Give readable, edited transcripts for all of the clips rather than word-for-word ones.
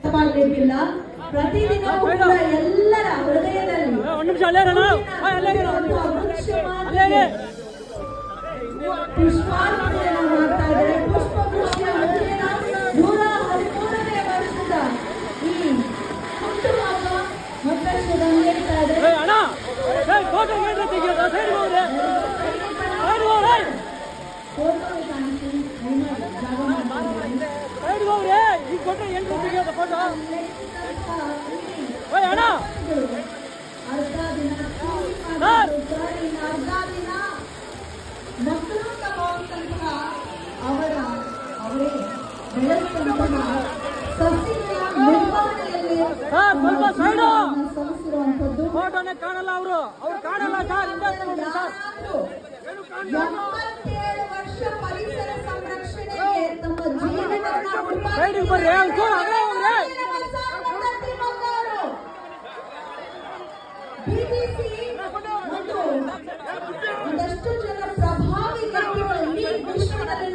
ಮಾಡಲಿಕ್ಕಿಲ್ಲ. ಪ್ರತಿದಿನ ಎಲ್ಲರ ಹೃದಯದಲ್ಲಿ ಪುಷ್ಪಾರ್ಪಣೆಯನ್ನು ಮಾಡ್ತಾ ಇದ್ದಾರೆ. ಪುಷ್ಪವೃಷ್ಟಿಯ ಮುಂದಿನ 113ನೇ ವರ್ಷದ ಈ ಹುಟ್ಟುಹಬ್ಬ ಮತ್ತಷ್ಟು ರಂಗೇರ್ತಾ ಇದೆ. ಮಕ್ಕಳು ತಗೊಂಡಂತಹ ಅವರೇ ಬೆಳೆಸಿದಂತಹ ಸಸ್ಯಗಳ ನಿರ್ವಹಣೆಯಲ್ಲಿ ಸಲ್ಲಿಸಿರುವಂತದ್ದು. ಕಾಣಲ್ಲ ಅವ್ರು ಕಾಣಲ್ಲ ಸರ್. 77 ವರ್ಷ ಪರಿಸರ ಸಂರಕ್ಷಣೆಗೆ ತಮ್ಮ ಜೀವನವನ್ನು ಬಿಬಿಸಿ ಒಂದಷ್ಟು ಜನ ಪ್ರಭಾವಿ ವ್ಯಕ್ತಿಗಳಲ್ಲಿ ವಿಶ್ವದಲ್ಲಿನ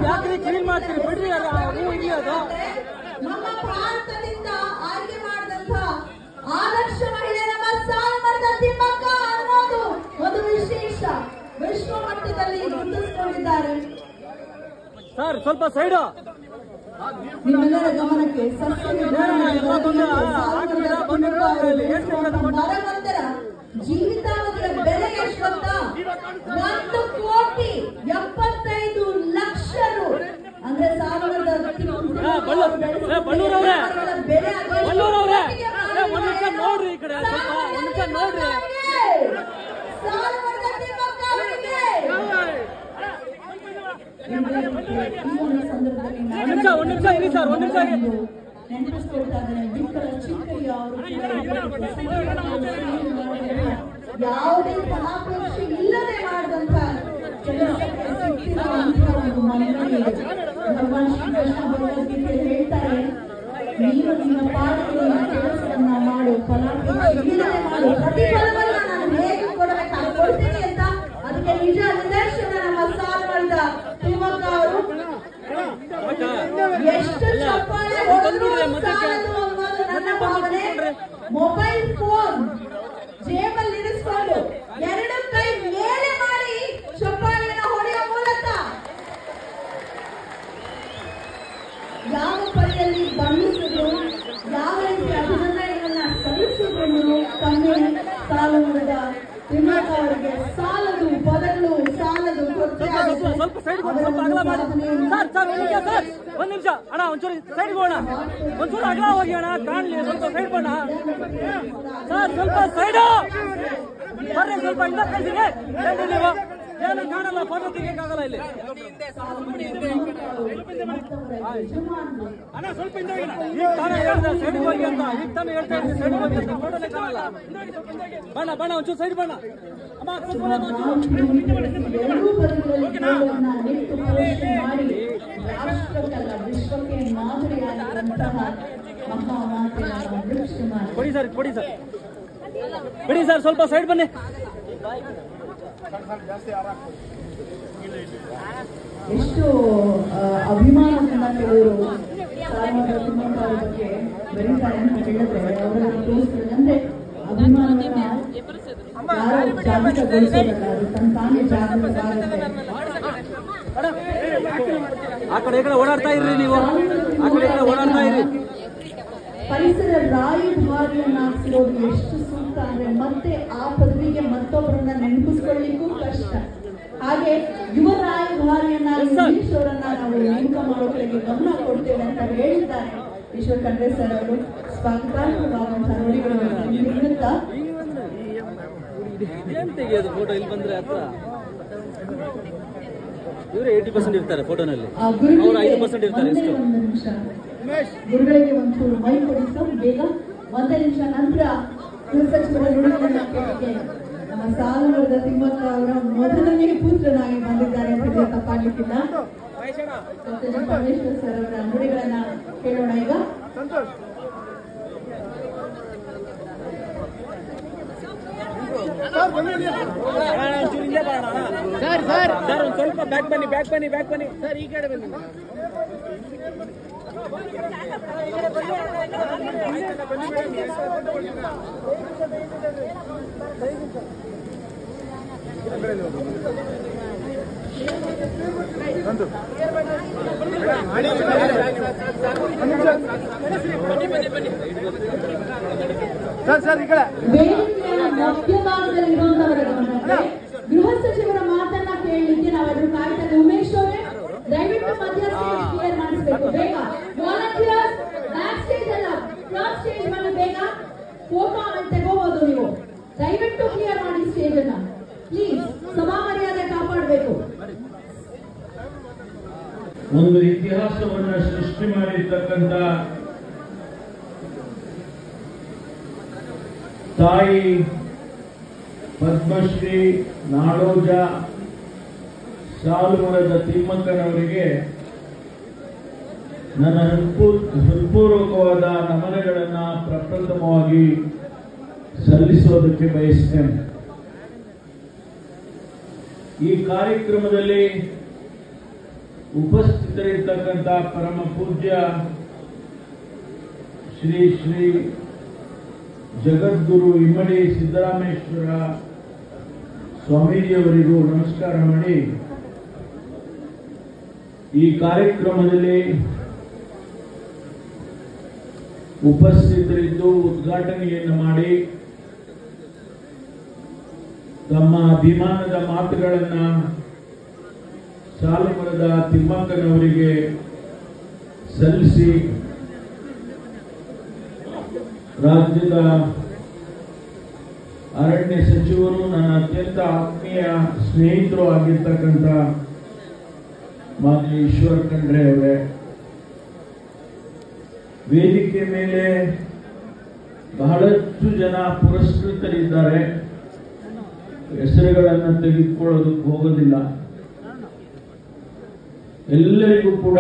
ನಮ್ಮ ಭಾರತದಿಂದ ಆಯ್ಕೆ ಮಾಡಿದಂತ ಆದರ್ಶ ಮಹಿಳೆ ನಮ್ಮ ಸಾಲುಮರದ ತಿಮ್ಮಕ್ಕ ಅನ್ನೋದು ಒಂದು ವಿಶೇಷ ವಿಶ್ವ ಮಟ್ಟದಲ್ಲಿ ಗುರುತಿಸಿಕೊಂಡಿದ್ದಾರೆ. ಸರ್ ಸ್ವಲ್ಪ ಸೈಡ್. ನಿಮ್ಮೆಲ್ಲರ ಗಮನಕ್ಕೆ ಮರವೊಂದರ ಜೀವಿತಾವಧಿಯ ಬೆಲೆ ಎಷ್ಟು ಗೊತ್ತಾ? 1,75,00,000 ರು. ಅಂದ್ರೆ ಸಾಲುಮರದ ಬೆಲೆ ನೋಡ್ರಿ ಈ ಕಡೆ ನೋಡ್ರಿ. ಸಾಲುಮರದ ತಿಮ್ಮಕ್ಕ ನೆನಪಿಸ್ಕೊಳ್ತಾ ಇದ್ದೇನೆ. ಬಿಕ್ಕಲ ಚಿಕ್ಕಯ್ಯ ಅವರು ಯಾವುದೇ ಫಲಾಪೇಕ್ಷೆ ಇಲ್ಲದೆ ಮಾಡಿದಂತ ಕೆಲಸಕ್ಕೆ ಸಿಕ್ಕಿರುವಂತಹ ಒಂದು ಮನ್ನಣೆ. ಭಗವಾನ್ ಶ್ರೀಕೃಷ್ಣ ಭಗವದ್ಗೀತೆಯಲ್ಲಿ ಹೇಳ್ತಾರೆ, ನೀನು ನಿನ್ನ ಪಾಲಿಗೆ ಕೆಲಸವನ್ನ ಮಾಡು, ಫಲಾಪೇಕ್ಷೆ ಇಲ್ಲದೆ ಮಾಡು, ಪ್ರತಿಫಲವನ್ನ ನಾನು ಹೇಗೆ ಕೊಡಬೇಕಾಗಿ ಕೊಡ್ತೀನಿ ಅಂತ. ಅದಕ್ಕೆ ನಿಜ ನಿದರ್ಶನ ನಮ್ಮ ಸಾಲುಮರದ ತಿಮ್ಮಕ್ಕ ಅವರು. ಎಷ್ಟು ಚಪ್ಪಾಳೆ ಹೊಡೆದ್ರು ಸಾಲದು ಅನ್ನೋದು ನನ್ನ ಭಾವನೆ. ಮೊಬೈಲ್ ಫೋನ್ ಜೇಬಲ್ಲಿ ಇರಿಸ್ಕೊಂಡು 2 ಕೈ ಮೇಲೆ ಮಾಡಿ ಚಪ್ಪಾಳೆಯನ್ನು ಹೊಡೆಯುವ ಮೂಲಕ ಯಾವ ಪರಿಯಲ್ಲಿ ಬಣ್ಣಿಸಿದ್ರು, ಯಾವ ರೀತಿ ಅಭಿನಂದನೆಗಳನ್ನ ಸಲ್ಲಿಸಿದ್ರು ತಮ್ಮೆ ಸಾಲುಮರದ ತಿಮ್ಮಕ್ಕ ಅವರಿಗೆ ಸಾಲದು, ಪದಗಳು ಸಾಲದು. ಸ್ವಲ್ಪ ಸೈಡ್ ಒಂದ್ ನಿಮಿಷ ಅಣ್ಣ, ಒಂಚೂರು ಸೈಡ್ ಹೋಗೋಣ, ಒಂಚೂರು ಅಗಲ ಹೋಗಿ ಅಣ್ಣ, ಕಾಣ್ಲಿ, ಸ್ವಲ್ಪ ಸೈಡ್ ಬಣ್ಣ ಸರ್, ಸ್ವಲ್ಪ ಸೈಡ್ ಬರ್ರಿ, ಸ್ವಲ್ಪ ಇಂದ ಕಳ್ಸಿದೆ ನೀವು ಏನು ಕಾಣಲ್ಲ, ಫೋಟೋ ತೆಗಿಯಕ್ಕಾಗಲ್ಲ ಇಲ್ಲಿ ಅಣ್ಣ. ಸ್ವಲ್ಪ ಹಿಂದೆ ಈಗ ತಾನೇ ಹೇಳ್ದೆ ಸೈಡ್ ಹೋಗಿ ಅಂತ, ಈಗ ತಾನೇ ಹೇಳ್ತಾ ಇದ್ದೀನಿ ಸೈಡ್ ಹೋಗಿ ಅಂತ, ಫೋಟೋನೇ ಕಾಣಲ್ಲ. ಬಣ್ಣ ಒಂಚೂರು ಸೈಡ್ ಬಣ್ಣ ಅಮ್ಮ. ಕೊಡಿ ಸರ್ ಬಿಡಿ ಸರ್, ಸ್ವಲ್ಪ ಸೈಡ್ ಬನ್ನಿ. ಎಷ್ಟು ಅಭಿಮಾನದಿಂದ ಕೆಲವರು ಸಾಲುಮರದ ತಿಮ್ಮಕ್ಕ ಅವರ ಬಗ್ಗೆ ಬರೀತಾರೆ ಅಂತ ಹೇಳಿದ್ರೆ, ಅವರನ್ನು ತೋರಿಸಿದ್ರೆ ಅಂದ್ರೆ ಅಭಿಮಾನವನ್ನ ಯಾರು ಜಾಗೃತಗೊಳಿಸೋದಲ್ಲ, ಅದು ತಾನೇ ಜಾಗೃತವಾಗುತ್ತೆ. ಆ ಕಡೆ ಈ ಕಡೆ ಓಡಾಡ್ತಾ ಇರ್ರಿ, ನೀವು ಆ ಕಡೆ ಈ ಕಡೆ ಓಡಾಡ್ತಾ ಇರಿ. ಪರಿಸರ ರಾಯಭಾರಿಯನ್ನಾಗಿರೋದು ಎಷ್ಟು ಸೂಕ್ತ ಅಂದ್ರೆ ಮತ್ತೆ ಆ ಪದವಿಗೆ ಮತ್ತೊಬ್ಬರನ್ನ ನೆನಪಿಸ್ಕೊಳ್ಳಿಕ್ಕೂ ಕಷ್ಟ. ಹಾಗೆ ಯುವ ರಾಯಭಾರಿಯನ್ನಾಗಿ ಈಶ್ವರನ್ನ ನಾವು ನೇಮಕ ಮಾಡೋ ಕಡೆಗೆ ಗಮನ ಕೊಡ್ತೇವೆ ಅಂತ ಹೇಳಿದ್ದಾರೆ ಈಶ್ವರ್ ಖಂಡ್ರೆ ಸರ್ ಅವರು. ಸ್ವಾಗತಾರ್ಹವಾದಂತಹ ನುಡಿಗಳನ್ನು ನೀಡುತ್ತಾ ತೆಗೆಯೋದು ಫೋಟೋ ಇಲ್ಲಿ ಬಂದ್ರೆ ಹತ್ರ ಇವರೇ 80% ಇರ್ತಾರೆ ಫೋಟೋನಲ್ಲಿ, ಅವರು 5% ಇರ್ತಾರೆ. ಎಷ್ಟು ಗುರುಗಳಿಗೆ ಒಂಚೂರು ಮೈ ಕೊಡಿ ಸರ್ ಬೇಗ. 1 ನಿಮಿಷ ನಂತರ ಕುಲಸಚಿವರ ನುಡಿಗಳನ್ನು ಕೇಳಿಕೆ ನಮ್ಮ ಸಾಲುಮರದ ತಿಮ್ಮಕ್ಕ ಅವರ ಮೊದಲನೇ ಪುತ್ರನಾಗಿ ಬಂದಿದ್ದಾರೆ ಅಂತ ತಪ್ಪಾಗಲಿಕ್ಕಿಲ್ಲ. ಪರಮೇಶ್ವರ್ ಸರ್ ಅವರ ನುಡಿಗಳನ್ನ ಕೇಳೋಣ ಈಗ. ಸರ್ ಒಂದು ಸ್ವಲ್ಪ ಬ್ಯಾಕ್ ಬನ್ನಿ ಸರ್, ಈ ಕಡೆ ಬನ್ನಿ. ವೇದಿಕೆಯ ಮಧ್ಯಭಾಗದಲ್ಲಿರುವಂತವರ ಗಮನಕ್ಕೆ ಗೃಹ ಸಚಿವರ ಮಾತನ್ನ ಕೇಳಲಿಕ್ಕೆ ನಾವೆಲ್ಲರೂ ಕಾಯ್ತಾ ಇದ್ದೇವೆ. ಉಮೇಶ್ ಅವರೇ ದಯವಿಟ್ಟು ಮಧ್ಯ ಸ್ಟೇಜ್ ಕ್ಲಿಯರ್ ಮಾಡಿಸಬೇಕು ಬೇಗ. ವಾಲಂಟಿಯರ್ಸ್ ಬ್ಯಾಕ್ ಸ್ಟೇಜ್ ಅಲ್ಲ ಫ್ರಂಟ್ ಸ್ಟೇಜ್ ಮೇಲೆ ಬೇಗ ಫೋಟೋ ಅನ್ನು ತಗೋಬಹುದು. ನೀವು ದಯವಿಟ್ಟು ಕ್ಲಿಯರ್ ಮಾಡಿ ಸ್ಟೇಜ್ ಅನ್ನ ಪ್ಲೀಸ್. ಸಭಾ ಮರ್ಯಾದೆ ಕಾಪಾಡಬೇಕು. ಒಂದು ಇತಿಹಾಸವನ್ನ ಸೃಷ್ಟಿ ಮಾಡಿರ್ತಕ್ಕಂಥ ತಾಯಿ ಪದ್ಮಶ್ರೀ ನಾಡೋಜ ಸಾಲುಮರದ ತಿಮ್ಮಕ್ಕನವರಿಗೆ ನನ್ನ ಹೃತ್ಪೂರ್ವಕವಾದ ನಮನಗಳನ್ನು ಪ್ರಪ್ರಥಮವಾಗಿ ಸಲ್ಲಿಸೋದಕ್ಕೆ ಬಯಸ್ತೇನೆ. ಈ ಕಾರ್ಯಕ್ರಮದಲ್ಲಿ ಉಪಸ್ಥಿತರಿರ್ತಕ್ಕಂಥ ಪರಮ ಪೂಜ್ಯ ಶ್ರೀ ಶ್ರೀ ಜಗದ್ಗುರು ಇಮ್ಮಡಿ ಸಿದ್ದರಾಮೇಶ್ವರ ಸ್ವಾಮೀಜಿಯವರಿಗೂ ನಮಸ್ಕಾರ ಮಾಡಿ, ಈ ಕಾರ್ಯಕ್ರಮದಲ್ಲಿ ಉಪಸ್ಥಿತರಿದ್ದು ಉದ್ಘಾಟನೆಯನ್ನು ಮಾಡಿ ತಮ್ಮ ಅಭಿಮಾನದ ಮಾತುಗಳನ್ನು ಸಾಲುಮರದ ತಿಮ್ಮಕ್ಕನವರಿಗೆ ಸಲ್ಲಿಸಿ ರಾಜ್ಯದ ಅರಣ್ಯ ಸಚಿವರು, ನನ್ನ ಅತ್ಯಂತ ಆತ್ಮೀಯ ಸ್ನೇಹಿತರು ಆಗಿರ್ತಕ್ಕಂಥ ಮಾನ್ಯ ಈಶ್ವರ್ ಖಂಡ್ರೆ ಅವರೇ, ವೇದಿಕೆ ಮೇಲೆ ಬಹಳಷ್ಟು ಜನ ಪುರಸ್ಕೃತರಿದ್ದಾರೆ, ಹೆಸರುಗಳನ್ನು ತೆಗೆದುಕೊಳ್ಳೋದಕ್ಕೆ ಹೋಗೋದಿಲ್ಲ. ಎಲ್ಲರಿಗೂ ಕೂಡ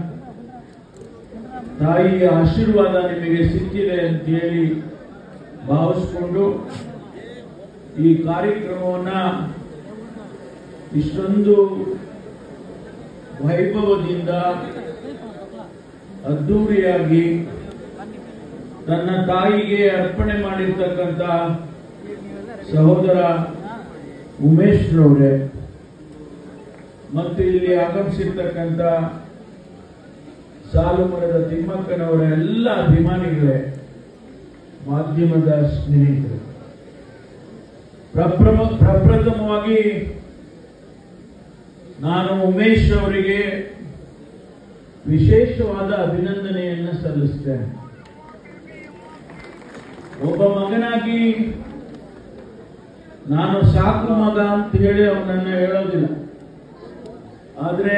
ತಾಯಿಯ ಆಶೀರ್ವಾದ ನಿಮಗೆ ಸಿಕ್ಕಿದೆ ಅಂತ ಹೇಳಿ ಭಾವಿಸಿಕೊಂಡು ಈ ಕಾರ್ಯಕ್ರಮವನ್ನ ಇಷ್ಟೊಂದು ವೈಭವದಿಂದ ಅದ್ದೂರಿಯಾಗಿ ತನ್ನ ತಾಯಿಗೆ ಅರ್ಪಣೆ ಮಾಡಿರ್ತಕ್ಕಂಥ ಸಹೋದರ ಉಮೇಶ್ ರವರೇ ಮತ್ತು ಇಲ್ಲಿ ಆಗಮಿಸಿರ್ತಕ್ಕಂಥ ಸಾಲುಮರದ ತಿಮ್ಮಕ್ಕನವರ ಎಲ್ಲ ಅಭಿಮಾನಿಗಳೇ, ಮಾಧ್ಯಮದ ಸ್ನೇಹಿತರು, ಪ್ರಪ್ರಥಮವಾಗಿ ನಾನು ಉಮೇಶ್ ಅವರಿಗೆ ವಿಶೇಷವಾದ ಅಭಿನಂದನೆಯನ್ನು ಸಲ್ಲಿಸ್ತೇನೆ. ಒಬ್ಬ ಮಗನಾಗಿ ನಾನು ಸಾಕು ಮಗ ಅಂತ ಹೇಳಿ ಅವನನ್ನ ಹೇಳೋದಿಲ್ಲ, ಆದರೆ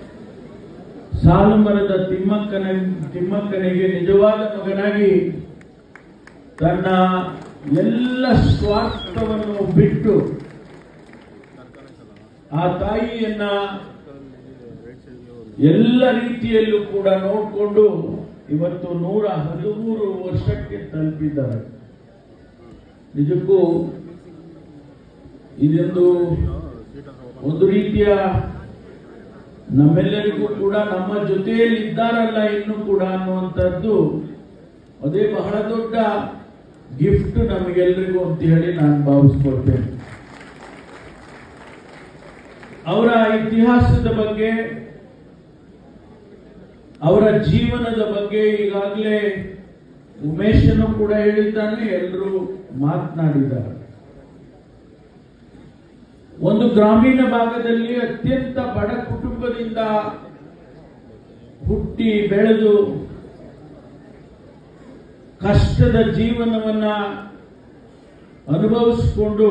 ಸಾಲುಮರದ ತಿಮ್ಮಕ್ಕನಿಗೆ ನಿಜವಾದ ಮಗನಾಗಿ ತನ್ನ ಎಲ್ಲ ಸ್ವಾರ್ಥವನ್ನು ಬಿಟ್ಟು ಆ ತಾಯಿಯನ್ನ ಎಲ್ಲ ರೀತಿಯಲ್ಲೂ ಕೂಡ ನೋಡಿಕೊಂಡು ಇವತ್ತು 113 ವರ್ಷಕ್ಕೆ ತಲುಪಿದ್ದಾರೆ. ನಿಜಕ್ಕೂ ಇದೊಂದು ಒಂದು ರೀತಿಯ ನಮ್ಮೆಲ್ಲರಿಗೂ ಕೂಡ ನಮ್ಮ ಜೊತೆಯಲ್ಲಿ ಇದ್ದಾರಲ್ಲ ಇನ್ನು ಕೂಡ ಅನ್ನುವಂಥದ್ದು ಅದೇ ಬಹಳ ದೊಡ್ಡ ಗಿಫ್ಟ್ ನಮಗೆಲ್ಲರಿಗೂ ಅಂತ ಹೇಳಿ ನಾನು ಭಾವಿಸ್ಕೊಳ್ತೇನೆ. ಅವರ ಇತಿಹಾಸದ ಬಗ್ಗೆ, ಅವರ ಜೀವನದ ಬಗ್ಗೆ ಈಗಾಗಲೇ ಉಮೇಶನು ಕೂಡ ಹೇಳಿದ್ದಾನೆ, ಎಲ್ಲರೂ ಮಾತನಾಡಿದ್ದಾರೆ. ಒಂದು ಗ್ರಾಮೀಣ ಭಾಗದಲ್ಲಿ ಅತ್ಯಂತ ಬಡ ಕುಟುಂಬದಿಂದ ಹುಟ್ಟಿ ಬೆಳೆದು ಕಷ್ಟದ ಜೀವನವನ್ನ ಅನುಭವಿಸಿಕೊಂಡು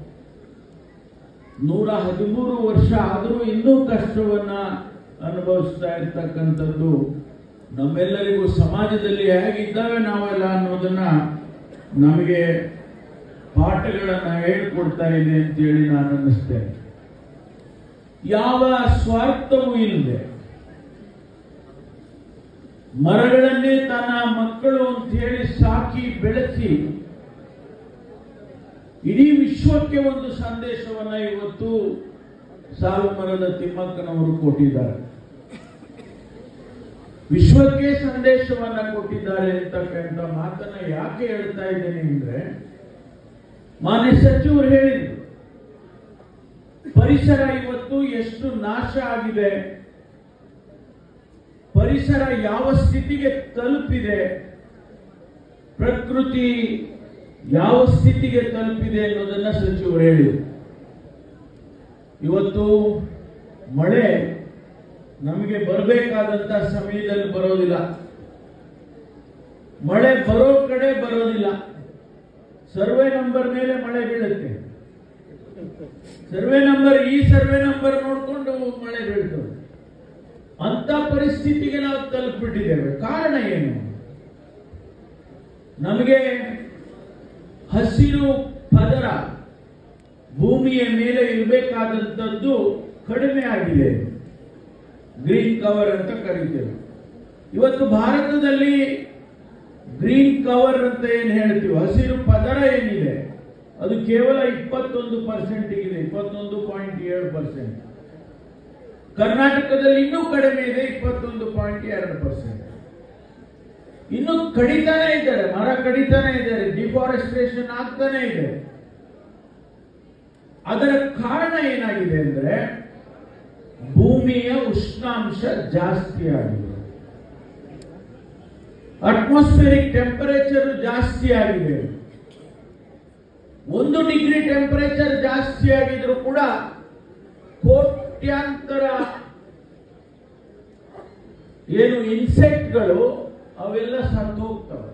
113 ವರ್ಷ ಆದರೂ ಇನ್ನೂ ಕಷ್ಟವನ್ನ ಅನುಭವಿಸ್ತಾ ಇರ್ತಕ್ಕಂಥದ್ದು ನಮ್ಮೆಲ್ಲರಿಗೂ ಸಮಾಜದಲ್ಲಿ ಹೇಗಿದ್ದಾವೆ ನಾವೆಲ್ಲ ಅನ್ನೋದನ್ನ ನಮಗೆ ಪಾಠಗಳನ್ನು ಹೇಳ್ಕೊಡ್ತಾ ಇದೆ ಅಂತೇಳಿ ನಾನು ಅನ್ನಿಸ್ತೇನೆ. ಯಾವ ಸ್ವಾರ್ಥವೂ ಇಲ್ಲದೆ ಮರಗಳನ್ನೇ ತನ್ನ ಮಕ್ಕಳು ಅಂತ ಹೇಳಿ ಸಾಕಿ ಬೆಳೆಸಿ ಇಡೀ ವಿಶ್ವಕ್ಕೆ ಒಂದು ಸಂದೇಶವನ್ನ ಇವತ್ತು ಸಾಲುಮರದ ತಿಮ್ಮಕ್ಕನವರು ಕೊಟ್ಟಿದ್ದಾರೆ. ವಿಶ್ವಕ್ಕೆ ಸಂದೇಶವನ್ನ ಕೊಟ್ಟಿದ್ದಾರೆ ಅಂತಕ್ಕಂಥ ಮಾತನ್ನ ಯಾಕೆ ಹೇಳ್ತಾ ಇದ್ದೇನೆ ಅಂದ್ರೆ, ಮಾನ್ಯ ಸಚಿವರು ಹೇಳಿದ್ರು, ಪರಿಸರ ಇವತ್ತು ಎಷ್ಟು ನಾಶ ಆಗಿದೆ, ಪರಿಸರ ಯಾವ ಸ್ಥಿತಿಗೆ ತಲುಪಿದೆ, ಪ್ರಕೃತಿ ಯಾವ ಸ್ಥಿತಿಗೆ ತಲುಪಿದೆ ಅನ್ನೋದನ್ನ ಸಚಿವರು ಹೇಳಿದರು. ಇವತ್ತು ಮಳೆ ನಮಗೆ ಬರಬೇಕಾದಂತ ಸಮಯದಲ್ಲಿ ಬರೋದಿಲ್ಲ, ಮಳೆ ಬರೋ ಕಡೆ ಬರೋದಿಲ್ಲ. ಸರ್ವೆ ನಂಬರ್ ಮೇಲೆ ಮಳೆ ಬೀಳುತ್ತೆ, ಈ ಸರ್ವೆ ನಂಬರ್ ನೋಡಿಕೊಂಡು ಮಳೆ ಬೀಳ್ತದೆ. ಅಂತ ಪರಿಸ್ಥಿತಿಗೆ ನಾವು ತಲುಪಿಬಿಟ್ಟಿದ್ದೇವೆ. ಕಾರಣ ಏನು? ನಮಗೆ ಹಸಿರು ಪದರ ಭೂಮಿಯ ಮೇಲೆ ಇರಬೇಕಾದಂಥದ್ದು ಕಡಿಮೆ ಆಗಿದೆ, ಗ್ರೀನ್ ಕವರ್ ಅಂತ ಕರೀತೇವೆ. ಇವತ್ತು ಭಾರತದಲ್ಲಿ ಗ್ರೀನ್ ಕವರ್ ಅಂತ ಏನ್ ಹೇಳ್ತೀವಿ, ಹಸಿರು ಪದರ ಏನಿದೆ ಅದು ಕೇವಲ 21% ಇದೆ, 21.7%. ಕರ್ನಾಟಕದಲ್ಲಿ ಇನ್ನೂ ಕಡಿಮೆ ಇದೆ, 21.2%. ಇನ್ನು ಕಡಿತಾನೆ ಇದ್ದಾರೆ, ಮರ ಕಡಿತಾನೆ ಇದ್ದಾರೆ, ಡಿಫಾರೆಸ್ಟ್ರೇಷನ್ ಆಗ್ತಾನೆ ಇದೆ. ಅದರ ಕಾರಣ ಏನಾಗಿದೆ ಅಂದ್ರೆ, ಭೂಮಿಯ ಉಷ್ಣಾಂಶ ಜಾಸ್ತಿ ಆಗಿದೆ, ಅಟ್ಮಾಸ್ಫಿಯರಿಕ್ ಟೆಂಪರೇಚರ್ ಜಾಸ್ತಿ ಆಗಿದೆ. 1 ಡಿಗ್ರಿ ಟೆಂಪರೇಚರ್ ಜಾಸ್ತಿ ಆಗಿದ್ರು ಕೂಡ ಕೋಟ್ಯಾಂತರ ಏನು ಇನ್ಸೆಕ್ಟ್ಗಳು ಅವೆಲ್ಲ ಸತ್ತು ಹೋಗ್ತವೆ.